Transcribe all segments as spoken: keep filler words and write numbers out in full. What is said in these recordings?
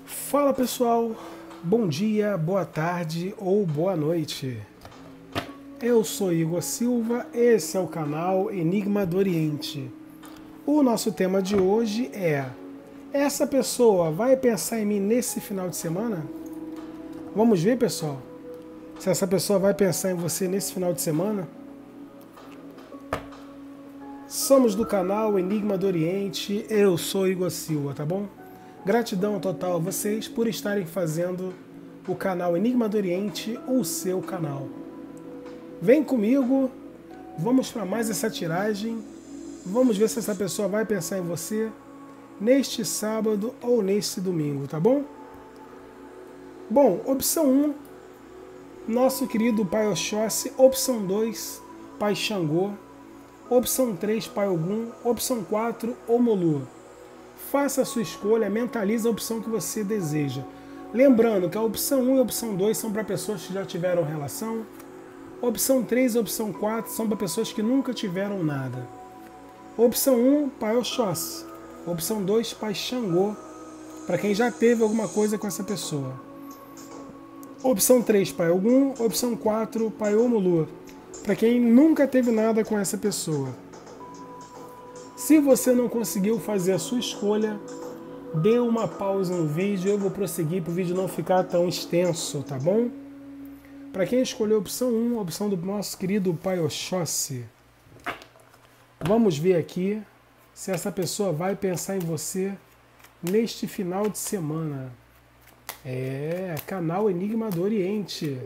Fala pessoal, bom dia, boa tarde ou boa noite. Eu sou Igor Silva, esse é o canal Enigma do Oriente. O nosso tema de hoje é: essa pessoa vai pensar em mim nesse final de semana? Vamos ver, pessoal, se essa pessoa vai pensar em você nesse final de semana? Somos do canal Enigma do Oriente, eu sou Igor Silva, tá bom? Gratidão total a vocês por estarem fazendo o canal Enigma do Oriente o seu canal. Vem comigo, vamos para mais essa tiragem, vamos ver se essa pessoa vai pensar em você neste sábado ou neste domingo, tá bom? Bom, opção um, nosso querido Pai Oxóssi, opção dois, Pai Xangô, opção três, Pai Ogum, opção quatro, Omolu. Faça a sua escolha, mentalize a opção que você deseja. Lembrando que a opção um e a opção dois são para pessoas que já tiveram relação. Opção três e opção quatro são para pessoas que nunca tiveram nada. Opção um, Pai Oxóssi. Opção dois, Pai Xangô, para quem já teve alguma coisa com essa pessoa. Opção três, Pai Ogum. Opção quatro, Pai Omolu, para quem nunca teve nada com essa pessoa. Se você não conseguiu fazer a sua escolha, dê uma pausa no vídeo, eu vou prosseguir para o vídeo não ficar tão extenso, tá bom? Para quem escolheu a opção um, a opção do nosso querido Pai Oxóssi, vamos ver aqui se essa pessoa vai pensar em você neste final de semana. É, canal Enigma do Oriente.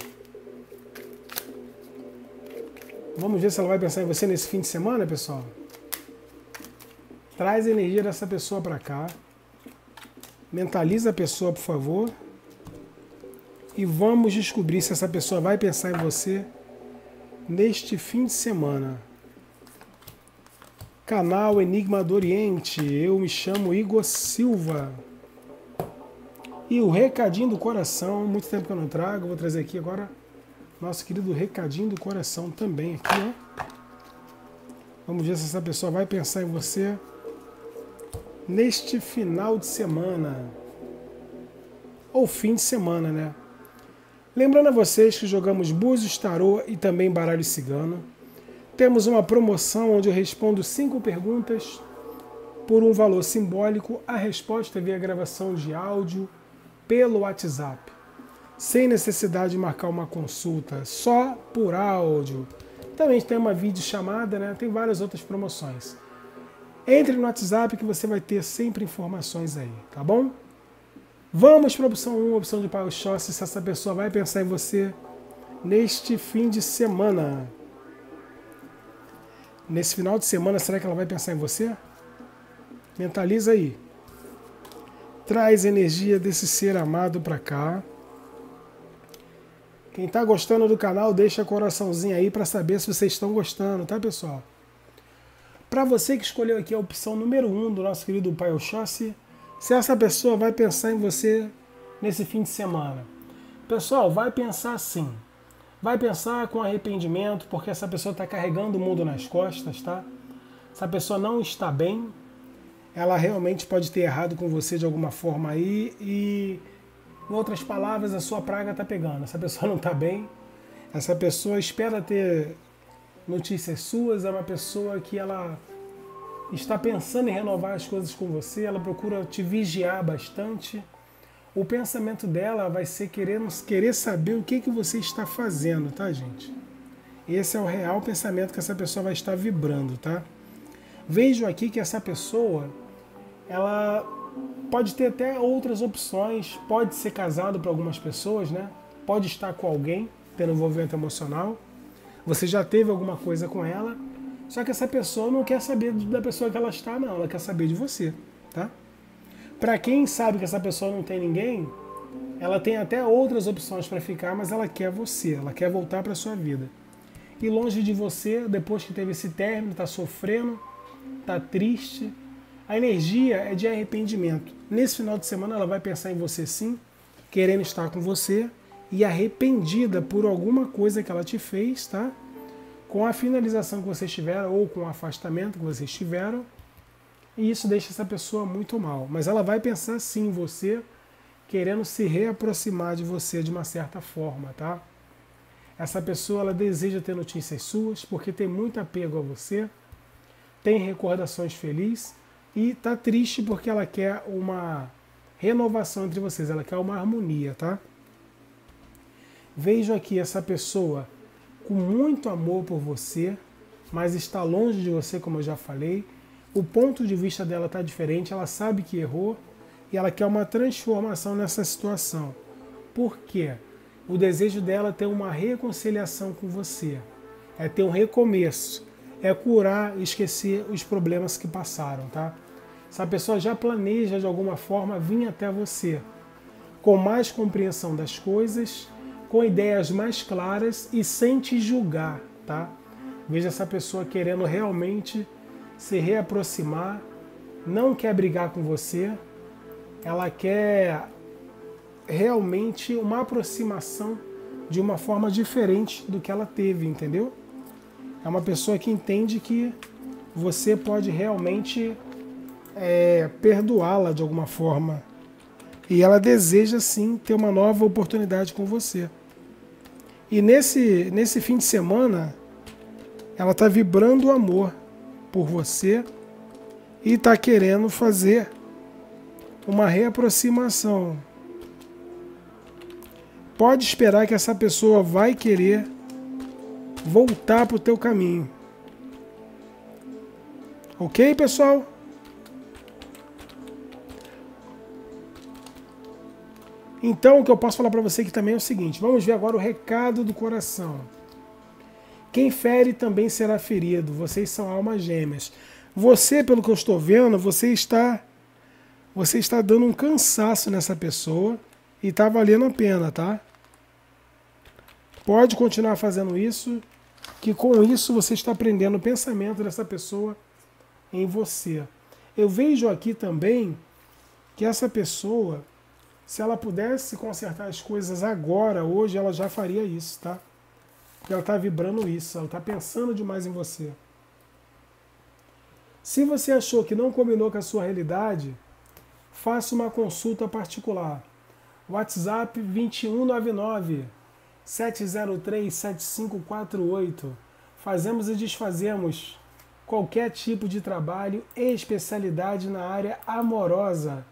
Vamos ver se ela vai pensar em você nesse fim de semana, pessoal? Traz a energia dessa pessoa para cá. Mentaliza a pessoa, por favor. E vamos descobrir se essa pessoa vai pensar em você neste fim de semana. Canal Enigma do Oriente. Eu me chamo Igor Silva. E o recadinho do coração, muito tempo que eu não trago, vou trazer aqui agora nosso querido recadinho do coração também aqui, ó. Vamos ver se essa pessoa vai pensar em você neste final de semana, ou fim de semana, né? Lembrando a vocês que jogamos Búzios, Tarô e também Baralho Cigano. Temos uma promoção onde eu respondo cinco perguntas por um valor simbólico. A resposta é via gravação de áudio pelo WhatsApp, sem necessidade de marcar uma consulta, só por áudio. Também tem uma videochamada, né? Tem várias outras promoções. Entre no WhatsApp que você vai ter sempre informações aí, tá bom? Vamos para a opção um, a opção de Pai Oxóssi, se essa pessoa vai pensar em você neste fim de semana. Nesse final de semana, será que ela vai pensar em você? Mentaliza aí. Traz energia desse ser amado para cá. Quem está gostando do canal, deixa coraçãozinho aí para saber se vocês estão gostando, tá, pessoal? Para você que escolheu aqui a opção número um do nosso querido Pai Oxóssi, se essa pessoa vai pensar em você nesse fim de semana. Pessoal, vai pensar sim. Vai pensar com arrependimento, porque essa pessoa está carregando o mundo nas costas, tá? Essa pessoa não está bem. Ela realmente pode ter errado com você de alguma forma aí e, em outras palavras, a sua praga está pegando. Essa pessoa não está bem. Essa pessoa espera ter notícias suas, é uma pessoa que ela está pensando em renovar as coisas com você, ela procura te vigiar bastante. O pensamento dela vai ser querer, querer saber o que, que você está fazendo, tá, gente? Esse é o real pensamento que essa pessoa vai estar vibrando, tá? Vejo aqui que essa pessoa, ela pode ter até outras opções, pode ser casado para algumas pessoas, né? Pode estar com alguém, tendo envolvimento emocional. Você já teve alguma coisa com ela, só que essa pessoa não quer saber da pessoa que ela está, não. Ela quer saber de você, tá? Para quem sabe que essa pessoa não tem ninguém, ela tem até outras opções para ficar, mas ela quer você, ela quer voltar para sua vida. E longe de você, depois que teve esse término, está sofrendo, está triste. A energia é de arrependimento. Nesse final de semana ela vai pensar em você sim, querendo estar com você, e arrependida por alguma coisa que ela te fez, tá? Com a finalização que vocês tiveram ou com o afastamento que vocês tiveram, e isso deixa essa pessoa muito mal. Mas ela vai pensar sim em você, querendo se reaproximar de você de uma certa forma, tá? Essa pessoa, ela deseja ter notícias suas, porque tem muito apego a você, tem recordações felizes e tá triste porque ela quer uma renovação entre vocês, ela quer uma harmonia, tá? Vejo aqui essa pessoa com muito amor por você, mas está longe de você, como eu já falei. O ponto de vista dela está diferente, ela sabe que errou e ela quer uma transformação nessa situação. Por quê? O desejo dela é ter uma reconciliação com você, é ter um recomeço, é curar e esquecer os problemas que passaram, tá? Essa pessoa já planeja de alguma forma vir até você, com mais compreensão das coisas, com ideias mais claras e sem te julgar, tá? Veja essa pessoa querendo realmente se reaproximar, não quer brigar com você, ela quer realmente uma aproximação de uma forma diferente do que ela teve, entendeu? É uma pessoa que entende que você pode realmente é, perdoá-la de alguma forma. E ela deseja sim ter uma nova oportunidade com você. E nesse, nesse fim de semana, ela está vibrando o amor por você e está querendo fazer uma reaproximação. Pode esperar que essa pessoa vai querer voltar para o teu caminho. Ok, pessoal? Então, o que eu posso falar para você aqui também é o seguinte. Vamos ver agora o recado do coração. Quem fere também será ferido. Vocês são almas gêmeas. Você, pelo que eu estou vendo, você está, você está dando um cansaço nessa pessoa e está valendo a pena, tá? Pode continuar fazendo isso, que com isso você está aprendendo o pensamento dessa pessoa em você. Eu vejo aqui também que essa pessoa, se ela pudesse consertar as coisas agora, hoje, ela já faria isso, tá? Porque ela está vibrando isso, ela está pensando demais em você. Se você achou que não combinou com a sua realidade, faça uma consulta particular. WhatsApp vinte e um nove nove, sete zero três, sete cinco quatro oito. Fazemos e desfazemos qualquer tipo de trabalho e especialidade na área amorosa.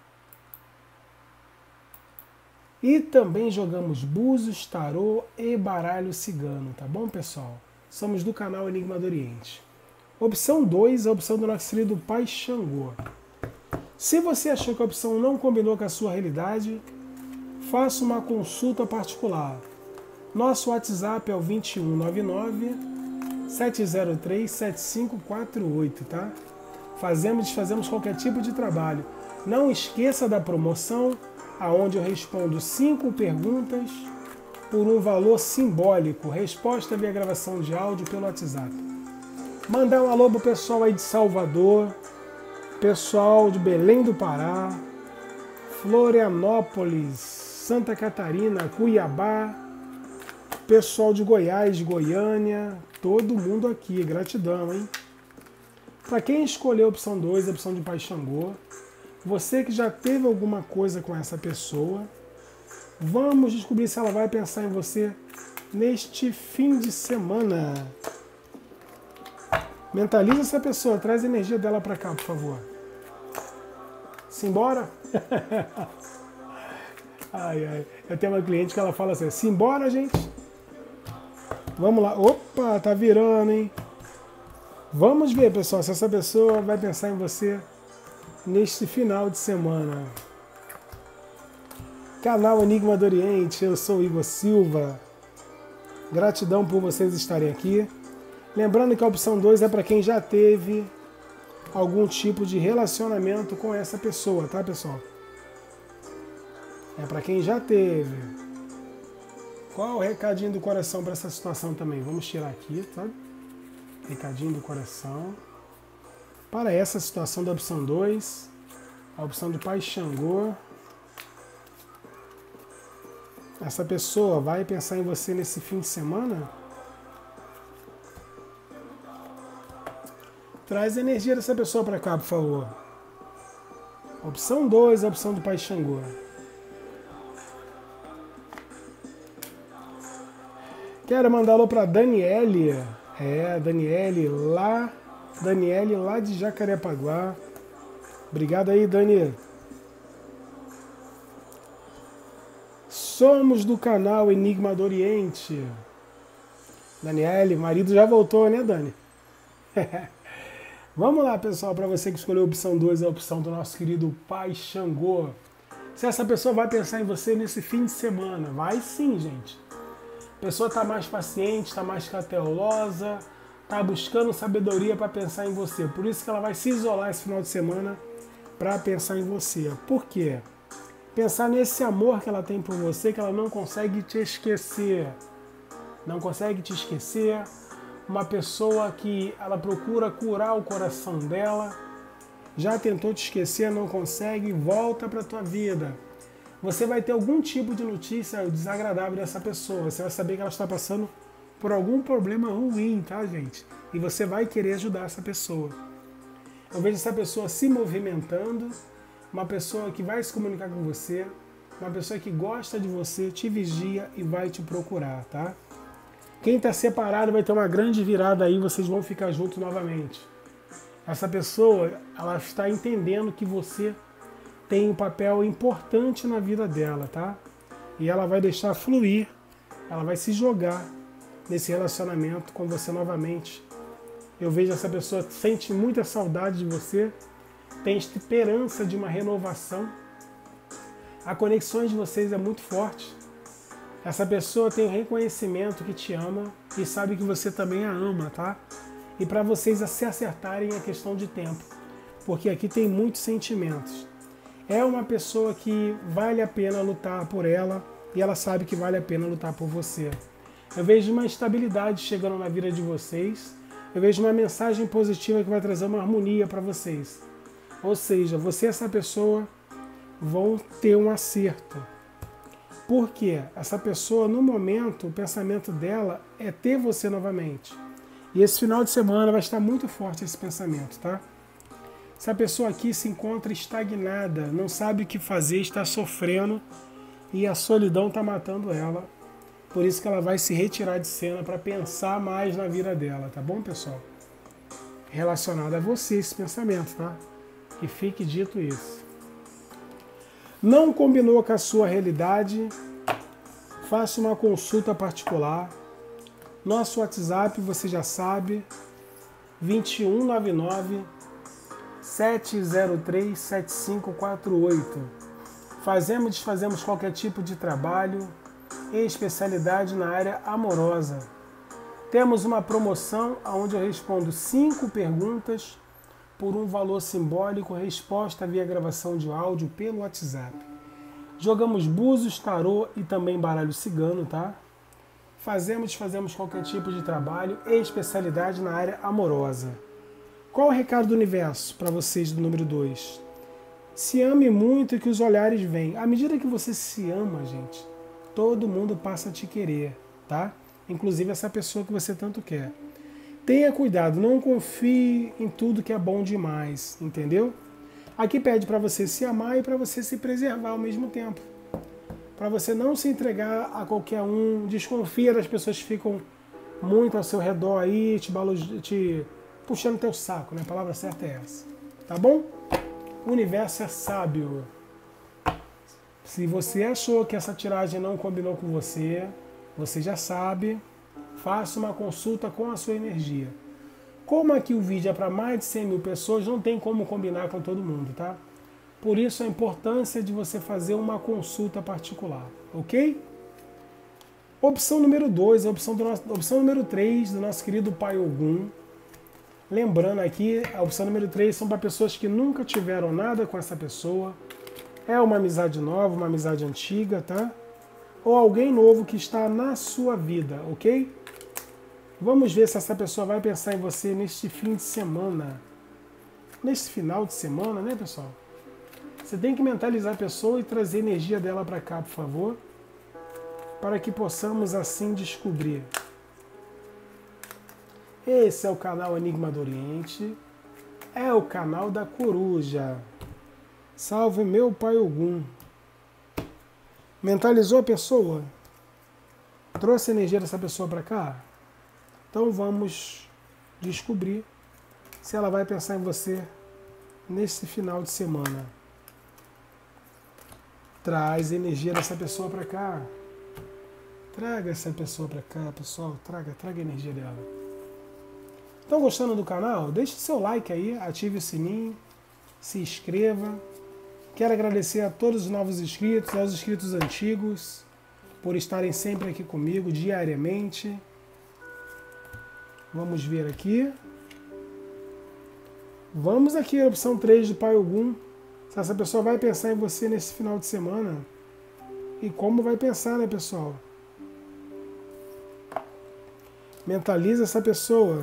E também jogamos búzios, tarô e baralho cigano, tá bom, pessoal? Somos do canal Enigma do Oriente. Opção dois, a opção do nosso querido Pai Xangô. Se você achou que a opção não combinou com a sua realidade, faça uma consulta particular. Nosso WhatsApp é o vinte e um nove nove, sete zero três, sete cinco quatro oito, tá? Fazemos e desfazemos qualquer tipo de trabalho. Não esqueça da promoção, aonde eu respondo cinco perguntas por um valor simbólico. Resposta via gravação de áudio pelo WhatsApp. Mandar um alô pro pessoal aí de Salvador, pessoal de Belém do Pará, Florianópolis, Santa Catarina, Cuiabá, pessoal de Goiás, de Goiânia, todo mundo aqui, gratidão, hein? Para quem escolheu a opção dois, a opção de Pai Xangô, você que já teve alguma coisa com essa pessoa, vamos descobrir se ela vai pensar em você neste fim de semana. Mentaliza essa pessoa, traz a energia dela para cá, por favor. Simbora? Ai, ai. Eu tenho uma cliente que ela fala assim, simbora, gente? Vamos lá. Opa, tá virando, hein? Vamos ver, pessoal, se essa pessoa vai pensar em você neste final de semana. Canal Enigma do Oriente, eu sou o Igor Silva. Gratidão por vocês estarem aqui. Lembrando que a opção dois é para quem já teve algum tipo de relacionamento com essa pessoa, tá, pessoal? É para quem já teve. Qual o recadinho do coração para essa situação também? Vamos tirar aqui, tá? Recadinho do coração. Para essa situação da opção dois, a opção do Pai Xangô. Essa pessoa vai pensar em você nesse fim de semana? Traz a energia dessa pessoa para cá, por favor. Opção dois, a opção do Pai Xangô. Quero mandar alô para Daniele. É, Daniele lá, Daniele lá de Jacarepaguá. Obrigado aí, Dani. Somos do canal Enigma do Oriente. Daniele, marido já voltou, né, Dani? Vamos lá, pessoal, para você que escolheu a opção dois, a opção do nosso querido Pai Xangô. Se essa pessoa vai pensar em você nesse fim de semana, vai sim, gente. A pessoa está mais paciente, está mais cautelosa, está buscando sabedoria para pensar em você. Por isso que ela vai se isolar esse final de semana para pensar em você. Por quê? Pensar nesse amor que ela tem por você, que ela não consegue te esquecer. Não consegue te esquecer. Uma pessoa que ela procura curar o coração dela, já tentou te esquecer, não consegue, volta para a tua vida. Você vai ter algum tipo de notícia desagradável dessa pessoa. Você vai saber que ela está passando por algum problema ruim, tá, gente? E você vai querer ajudar essa pessoa. Eu vejo essa pessoa se movimentando, uma pessoa que vai se comunicar com você, uma pessoa que gosta de você, te vigia e vai te procurar, tá? Quem está separado vai ter uma grande virada aí, vocês vão ficar juntos novamente. Essa pessoa, ela está entendendo que você tem um papel importante na vida dela, tá? E ela vai deixar fluir, ela vai se jogar nesse relacionamento com você novamente. Eu vejo essa pessoa sente muita saudade de você, tem esperança de uma renovação. A conexão de vocês é muito forte. Essa pessoa tem o reconhecimento que te ama e sabe que você também a ama, tá? E para vocês se acertarem é questão de tempo, porque aqui tem muitos sentimentos. É uma pessoa que vale a pena lutar por ela e ela sabe que vale a pena lutar por você. Eu vejo uma estabilidade chegando na vida de vocês, eu vejo uma mensagem positiva que vai trazer uma harmonia para vocês. Ou seja, você e essa pessoa vão ter um acerto. Por quê? Essa pessoa, no momento, o pensamento dela é ter você novamente. E esse final de semana vai estar muito forte esse pensamento, tá? Essa pessoa aqui se encontra estagnada, não sabe o que fazer, está sofrendo e a solidão está matando ela. Por isso que ela vai se retirar de cena para pensar mais na vida dela, tá bom, pessoal? Relacionado a você esse pensamento, tá? Que fique dito isso. Não combinou com a sua realidade? Faça uma consulta particular. Nosso WhatsApp, você já sabe, vinte e um nove nove, sete zero três, sete cinco quatro oito. Fazemos e desfazemos qualquer tipo de trabalho e especialidade na área amorosa. Temos uma promoção onde eu respondo cinco perguntas por um valor simbólico, resposta via gravação de áudio pelo WhatsApp. Jogamos búzios, tarô e também baralho cigano, tá? Fazemos, fazemos qualquer tipo de trabalho e especialidade na área amorosa. Qual o recado do universo para vocês do número dois? Se ame muito e que os olhares vêm. À medida que você se ama, gente, todo mundo passa a te querer, tá? Inclusive essa pessoa que você tanto quer. Tenha cuidado, não confie em tudo que é bom demais, entendeu? Aqui pede para você se amar e para você se preservar ao mesmo tempo. Para você não se entregar a qualquer um, desconfia das pessoas que ficam muito ao seu redor aí, te, balo, te puxando teu saco, né? A palavra certa é essa. Tá bom? O universo é sábio. Se você achou que essa tiragem não combinou com você, você já sabe. Faça uma consulta com a sua energia. Como aqui o vídeo é para mais de cem mil pessoas, não tem como combinar com todo mundo, tá? Por isso a importância de você fazer uma consulta particular, ok? Opção número dois, a opção, do nosso, opção número três do nosso querido Pai Ogum. Lembrando aqui, a opção número três são para pessoas que nunca tiveram nada com essa pessoa. É uma amizade nova, uma amizade antiga, tá? Ou alguém novo que está na sua vida, ok? Vamos ver se essa pessoa vai pensar em você neste fim de semana. Neste final de semana, né, pessoal? Você tem que mentalizar a pessoa e trazer a energia dela para cá, por favor. Para que possamos assim descobrir. Esse é o canal Enigma do Oriente. É o canal da Coruja. Salve meu Pai Ogum. Mentalizou a pessoa? Trouxe a energia dessa pessoa para cá? Então vamos descobrir se ela vai pensar em você nesse final de semana. Traz a energia dessa pessoa para cá. Traga essa pessoa para cá, pessoal. Traga, traga a energia dela. Estão gostando do canal? Deixe seu like aí, ative o sininho, se inscreva. Quero agradecer a todos os novos inscritos, aos inscritos antigos, por estarem sempre aqui comigo diariamente. Vamos ver aqui. Vamos aqui, a opção três do Pai Ogum. Se essa pessoa vai pensar em você nesse final de semana. E como vai pensar, né, pessoal? Mentaliza essa pessoa.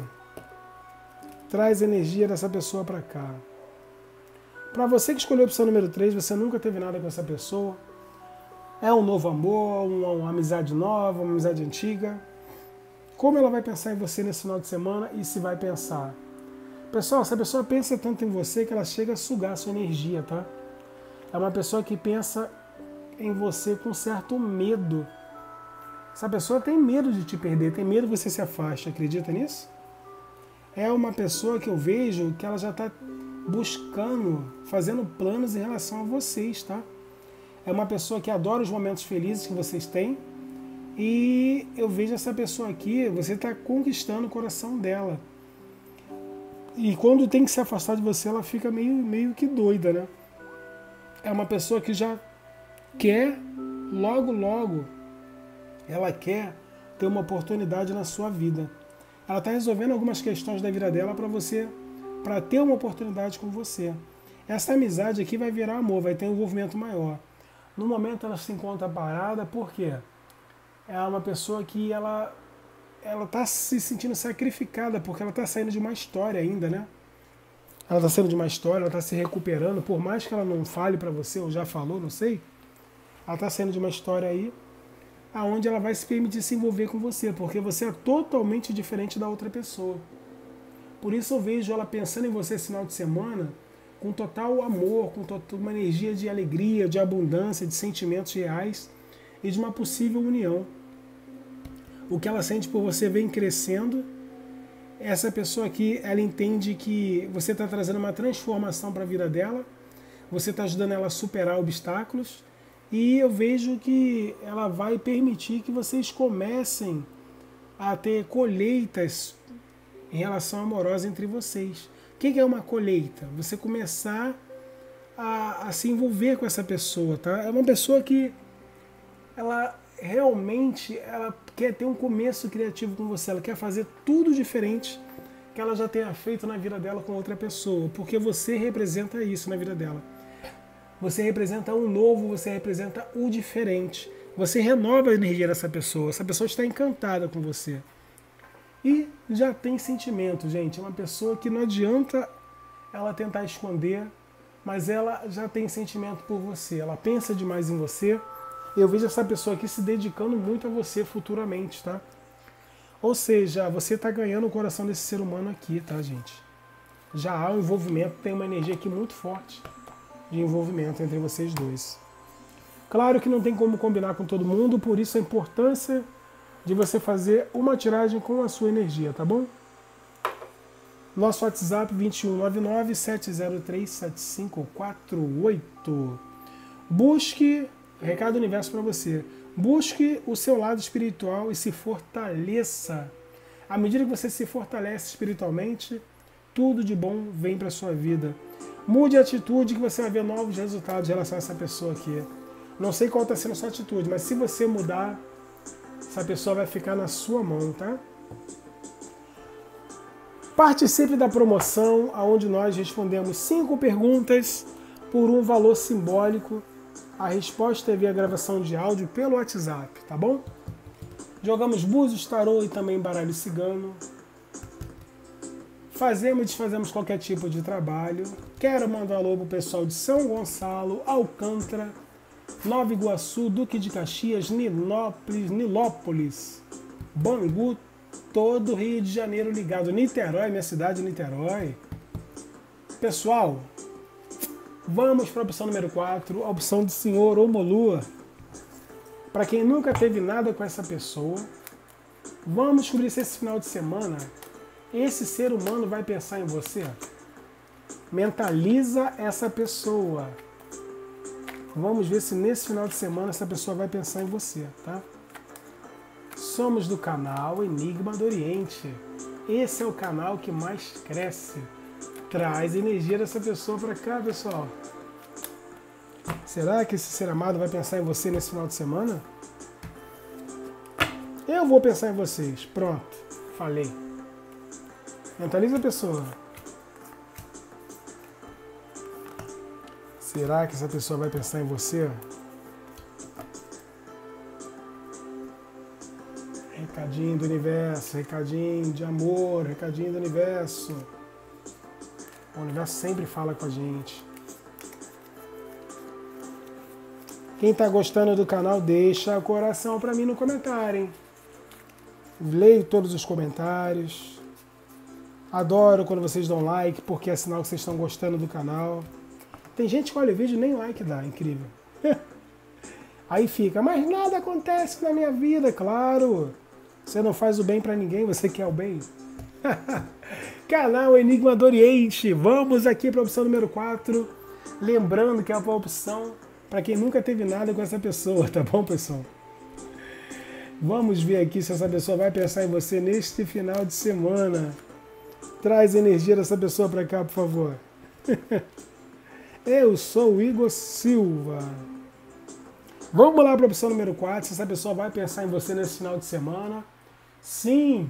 Traz a energia dessa pessoa para cá. Para você que escolheu a opção número três, você nunca teve nada com essa pessoa. É um novo amor, uma, uma amizade nova, uma amizade antiga. Como ela vai pensar em você nesse final de semana e se vai pensar? Pessoal, essa pessoa pensa tanto em você que ela chega a sugar a sua energia, tá? É uma pessoa que pensa em você com certo medo. Essa pessoa tem medo de te perder, tem medo que você se afaste, acredita nisso? É uma pessoa que eu vejo que ela já está buscando, fazendo planos em relação a vocês, tá? É uma pessoa que adora os momentos felizes que vocês têm e eu vejo essa pessoa aqui, você está conquistando o coração dela. E quando tem que se afastar de você, ela fica meio, meio que doida, né? É uma pessoa que já quer, logo, logo, ela quer ter uma oportunidade na sua vida. Ela está resolvendo algumas questões da vida dela para você, para ter uma oportunidade com você. Essa amizade aqui vai virar amor, vai ter um envolvimento maior. No momento ela se encontra parada, por quê? É uma pessoa que ela ela está se sentindo sacrificada, porque ela está saindo de uma história ainda, né? Ela está saindo de uma história, ela está se recuperando, por mais que ela não fale para você, ou já falou, não sei. Ela está saindo de uma história aí, aonde ela vai se permitir se envolver com você, porque você é totalmente diferente da outra pessoa. Por isso eu vejo ela pensando em você esse final de semana com total amor, com total, uma energia de alegria, de abundância, de sentimentos reais e de uma possível união. O que ela sente por você vem crescendo. Essa pessoa aqui, ela entende que você está trazendo uma transformação para a vida dela, você está ajudando ela a superar obstáculos, e eu vejo que ela vai permitir que vocês comecem a ter colheitas em relação amorosa entre vocês. O que é uma colheita? Você começar a, a se envolver com essa pessoa, tá? É uma pessoa que ela realmente ela quer ter um começo criativo com você, ela quer fazer tudo diferente que ela já tenha feito na vida dela com outra pessoa, porque você representa isso na vida dela. Você representa o novo, você representa o diferente. Você renova a energia dessa pessoa, essa pessoa está encantada com você. E já tem sentimento, gente. É uma pessoa que não adianta ela tentar esconder, mas ela já tem sentimento por você. Ela pensa demais em você. Eu vejo essa pessoa aqui se dedicando muito a você futuramente, tá? Ou seja, você está ganhando o coração desse ser humano aqui, tá, gente? Já há um envolvimento, tem uma energia aqui muito forte de envolvimento entre vocês dois. Claro que não tem como combinar com todo mundo, por isso a importância de você fazer uma tiragem com a sua energia, tá bom? Nosso WhatsApp vinte e um nove nove, sete zero três, sete cinco quatro oito. Busque, recado do universo para você, busque o seu lado espiritual e se fortaleça. À medida que você se fortalece espiritualmente, tudo de bom vem para sua vida. Mude a atitude que você vai ver novos resultados em relação a essa pessoa aqui. Não sei qual está sendo a sua atitude, mas se você mudar, essa pessoa vai ficar na sua mão, tá? Participe da promoção, onde nós respondemos cinco perguntas por um valor simbólico. A resposta é via gravação de áudio pelo WhatsApp, tá bom? Jogamos búzios, tarô e também baralho cigano. Fazemos e desfazemos qualquer tipo de trabalho. Quero mandar um alô pro pessoal de São Gonçalo, Alcântara, Nova Iguaçu, Duque de Caxias, Nilópolis, Nilópolis, Bangu, todo o Rio de Janeiro ligado. Niterói, minha cidade, Niterói. Pessoal, vamos para a opção número quatro, a opção do senhor Omolua. Para quem nunca teve nada com essa pessoa, vamos descobrir se esse final de semana esse ser humano vai pensar em você. Mentaliza essa pessoa. Vamos ver se nesse final de semana essa pessoa vai pensar em você, tá? Somos do canal Enigma do Oriente. Esse é o canal que mais cresce. Traz energia dessa pessoa para cá, pessoal. Será que esse ser amado vai pensar em você nesse final de semana? Eu vou pensar em vocês. Pronto, falei. Mentaliza a pessoa. Será que essa pessoa vai pensar em você? Recadinho do universo, recadinho de amor, recadinho do universo. O universo sempre fala com a gente. Quem está gostando do canal, deixa o coração para mim no comentário, hein? Leio todos os comentários. Adoro quando vocês dão like, porque é sinal que vocês estão gostando do canal. Tem gente que olha o vídeo e nem like dá, incrível. Aí fica, mas nada acontece na minha vida, claro. Você não faz o bem para ninguém, você quer o bem. Canal Enigma do Oriente. Vamos aqui para a opção número quatro. Lembrando que é uma opção para quem nunca teve nada com essa pessoa, tá bom, pessoal? Vamos ver aqui se essa pessoa vai pensar em você neste final de semana. Traz a energia dessa pessoa para cá, por favor. Eu sou o Igor Silva. Vamos lá para a opção número quatro. Se essa pessoa vai pensar em você nesse final de semana. Sim.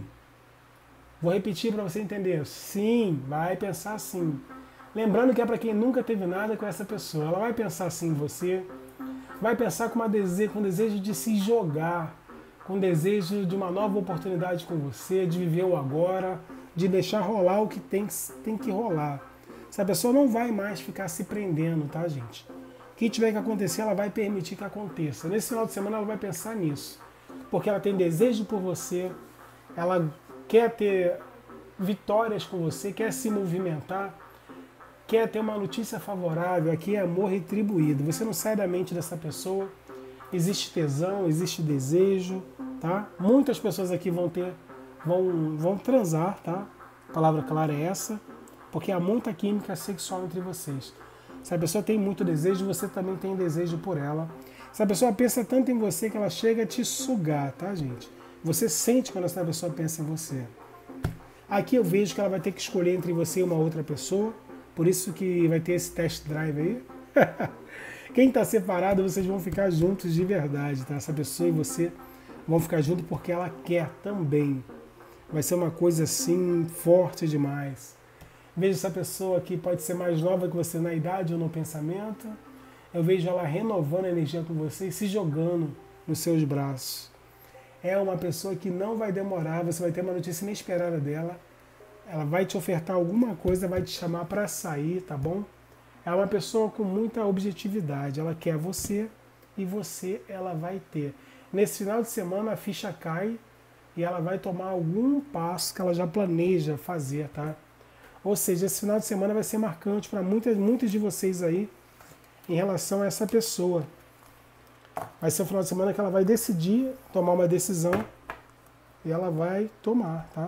Vou repetir para você entender. Sim, vai pensar sim. Lembrando que é para quem nunca teve nada com essa pessoa. Ela vai pensar sim em você. Vai pensar com, uma dese... com desejo de se jogar. Com desejo de uma nova oportunidade com você. De viver o agora. De deixar rolar o que tem, tem que rolar. Essa pessoa não vai mais ficar se prendendo, tá, gente? O que tiver que acontecer, ela vai permitir que aconteça. Nesse final de semana, ela vai pensar nisso. Porque ela tem desejo por você. Ela quer ter vitórias com você, quer se movimentar, quer ter uma notícia favorável. Aqui é amor retribuído. Você não sai da mente dessa pessoa. Existe tesão, existe desejo, tá? Muitas pessoas aqui vão ter, vão, vão transar, tá? A palavra clara é essa, porque há muita química sexual entre vocês. Se a pessoa tem muito desejo, você também tem desejo por ela. Se a pessoa pensa tanto em você que ela chega a te sugar, tá, gente? Você sente quando essa pessoa pensa em você. Aqui eu vejo que ela vai ter que escolher entre você e uma outra pessoa, por isso que vai ter esse test drive aí. Quem está separado, vocês vão ficar juntos de verdade, tá? Essa pessoa e você vão ficar juntos porque ela quer também. Vai ser uma coisa assim, forte demais. Vejo essa pessoa que pode ser mais nova que você na idade ou no pensamento. Eu vejo ela renovando a energia com você e se jogando nos seus braços. É uma pessoa que não vai demorar, você vai ter uma notícia inesperada dela. Ela vai te ofertar alguma coisa, vai te chamar para sair, tá bom? É uma pessoa com muita objetividade. Ela quer você e você ela vai ter. Nesse final de semana a ficha cai e ela vai tomar algum passo que ela já planeja fazer, tá? Ou seja, esse final de semana vai ser marcante para muitas, muitos de vocês aí em relação a essa pessoa. Vai ser o final de semana que ela vai decidir tomar uma decisão e ela vai tomar, tá?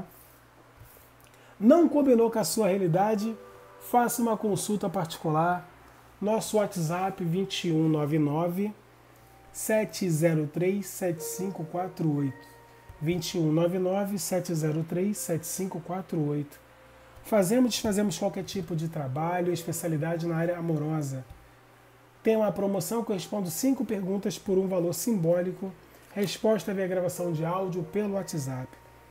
Não combinou com a sua realidade? Faça uma consulta particular. Nosso WhatsApp vinte e um nove nove, sete zero três, sete cinco quatro oito. vinte e um nove nove, sete zero três, sete cinco quatro oito. Fazemos e desfazemos qualquer tipo de trabalho, especialidade na área amorosa. Tem uma promoção que eu respondo cinco perguntas por um valor simbólico. Resposta via gravação de áudio pelo WhatsApp.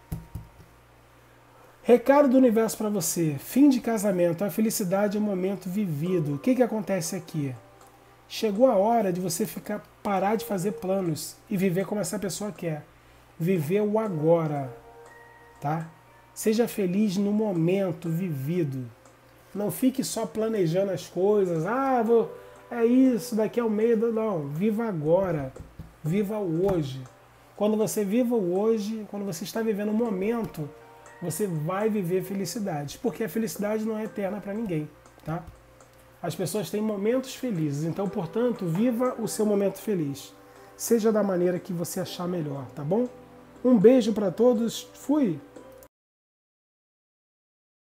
Recado do universo para você. Fim de casamento. A felicidade é um momento vivido. O que, que acontece aqui? Chegou a hora de você ficar, parar de fazer planos e viver como essa pessoa quer. Viver o agora. Tá? Seja feliz no momento vivido. Não fique só planejando as coisas. Ah, vou, é isso, daqui a um mês. Não, viva agora. Viva o hoje. Quando você viva o hoje, quando você está vivendo o momento, você vai viver felicidade. Porque a felicidade não é eterna para ninguém. Tá? As pessoas têm momentos felizes. Então, portanto, viva o seu momento feliz. seja da maneira que você achar melhor, tá bom? Um beijo para todos, fui!